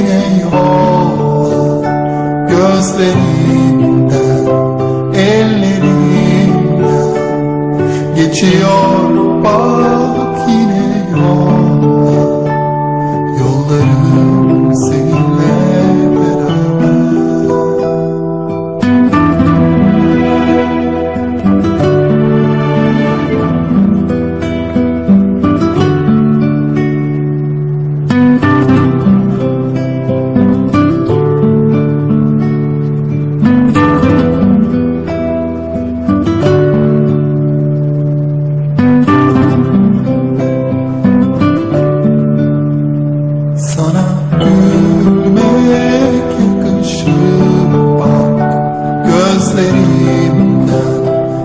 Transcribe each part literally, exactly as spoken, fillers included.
yine yollar, gözlerinden, ellerinden geçiyor bak yine yollar, yollarım seninle beraber. Sana gülmek yakışır bak, gözlerimden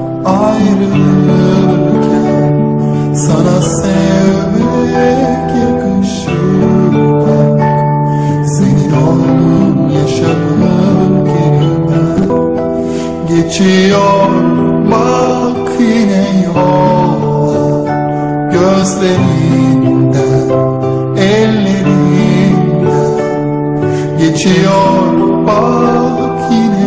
ayrılırken sana sevmek yakışır bak, senin oldum yaşamak yeniden. Geçiyor bak yine yollar, gözlerinden, ellerinden geçiyor bak yine